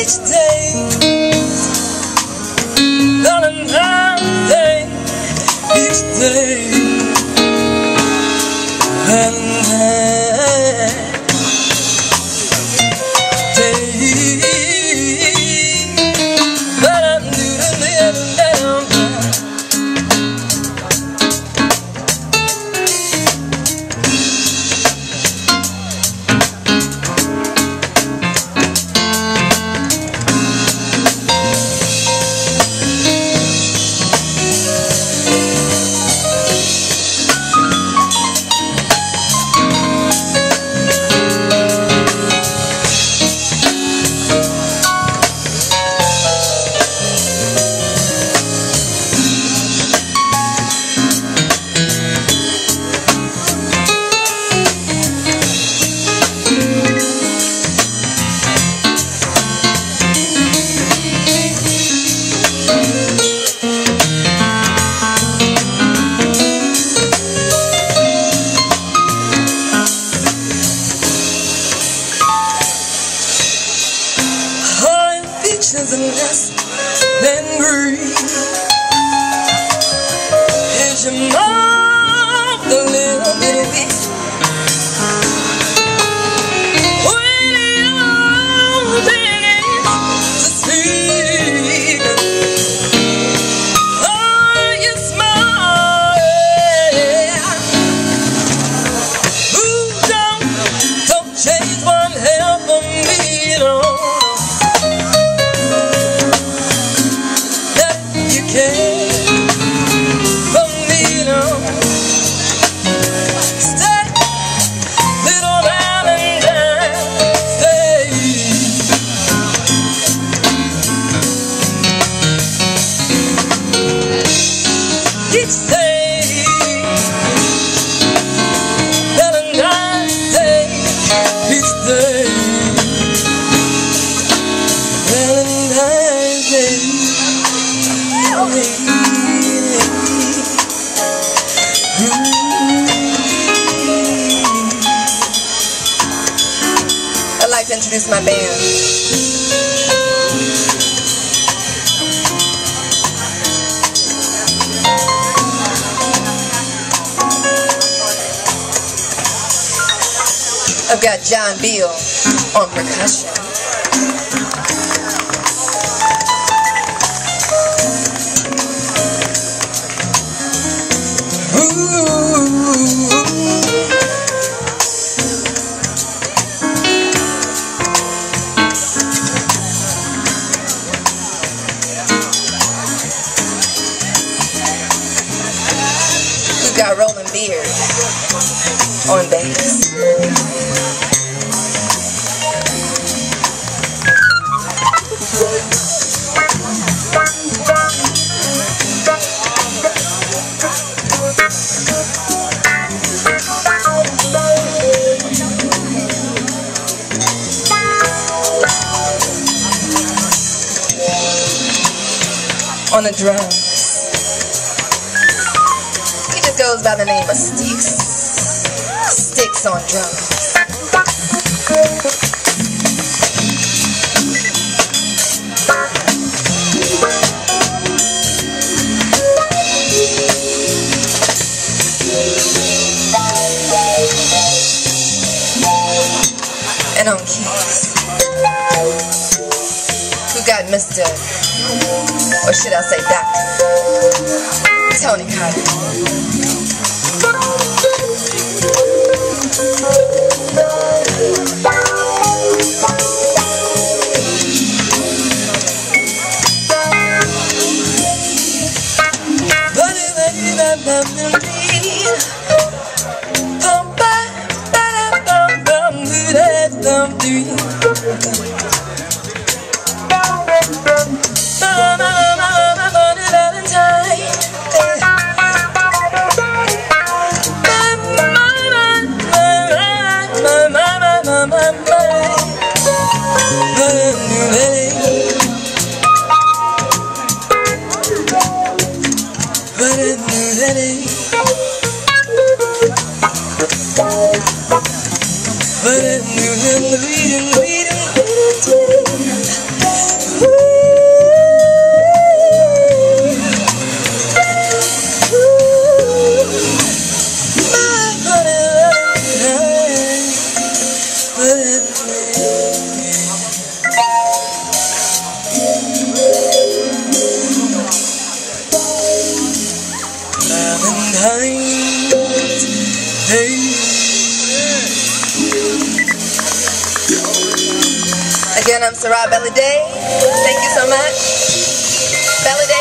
each day, Valentine's Day, each day, Valentine's Day, and less than breathe. Here's your mouth a little bit weak. When you're beginning to speak, oh, you smile. Ooh, don't change one hair for me, no. I'd like to introduce my band. I've got John Beal on percussion. We've got Roland Beard on bass. On the drums, he just goes by the name of Styxx. Styxx on drums. And on keys, we got Mr. or should I say Dr. Tony Carter. Again, I'm Sarah Belladae. Thank you so much. Belladae.